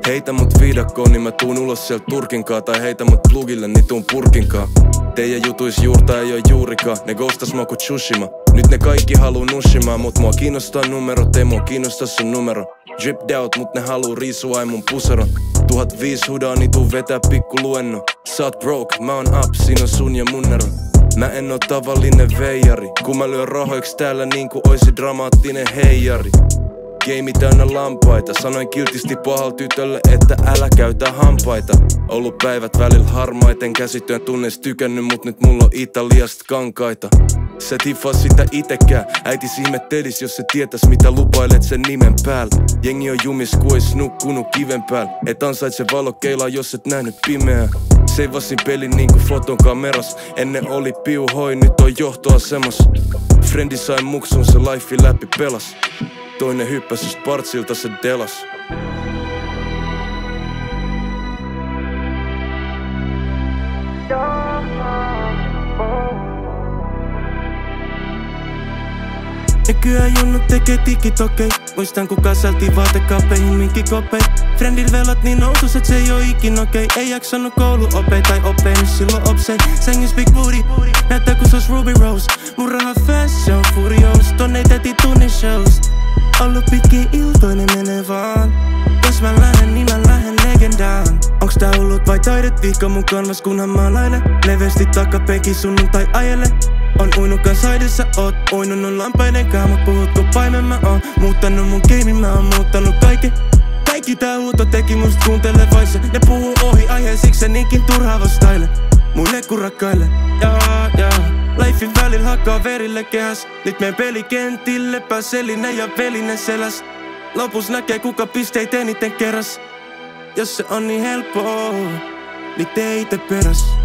Heitä mut viidakkoon, niin mä tuun ulos sieltä turkinkaa. Tai heitä mut plugille, niin tuun purkinkaa. Teidän jutuis juurta ei oo juurikaan. Ne ghostas mua ku Tsushima. Nyt ne kaikki haluu nushimaa. Mut mua kiinnostaa numerot, ei mua kiinnostaa sun numero. Dripped out, mut ne haluu riisua ei mun puseron. 1005 hudaa, niin tuu vetää pikku luenno. Sä oot broke, mä oon up, siinä on sun ja mun ero. Mä en oo tavallinen veijari. Kun mä lyön rahoiks täällä niinku oisi dramaattinen heijari. Geimi täynnä lampaita. Sanoin kiltisti pahal tytölle, että älä käytä hampaita. Ollut päivät välillä harmaiten. Käsityön tunneis tykännyt, mut nyt mulla on Italiasta kankaita. Sä tiffaa sitä itekään. Äitis ihmettelis, jos se tietäis mitä lupailet sen nimen päällä. Jengi on jumis, ku ois nukkunut kiven päällä. Et ansaitse valokeilaa, jos et nähnyt pimeää. Seivasin pelin niinku foton kameras. Ennen oli piuhoi, nyt on johtoasemas. Frendi sai muksun, se life läpi pelas. Toinen hyppäs just partsilta se delas. Nykyään junnut tekee tikitokei. Muistan kun kasältiin vaatekaappeihin minkikopei. Friendil velat niin nousus et se ei oo ikin okei. Ei jaksanut kouluopei tai opeinut silloin opsei. Sängys big booty, näyttää kun sos Ruby Rose. Mun raha fashion furious, ton ei täti tunni shows. Ollu pitkiä iltoinen menee vaan. Jos mä lähden, niin mä lähden legendaan. Onks tää hullut vai taidet viikko mun kanvas kunhan maalainen. Leveästi takapenki sunnuntai ajele. On uinut kans haidessa, oot uinunut lampaiden kaa. Mut puhutko paimen mä oon muuttanut mun geimin, mä oon muuttanut kaiken. Kaikki tää huuto teki musta kuuntelevaisen. Ne puhuu ohi aiheen, siksi se niinkin turhaa vastaile. Muille kun rakkaille, jaa. Lifein välillä hakkaa verille kehäs. Nyt meen pelikentille, pääselinen ja velinen seläs. Lopus näkee kuka pisteitä eniten keräs. Jos se on niin helppoa, niin teitä peräs.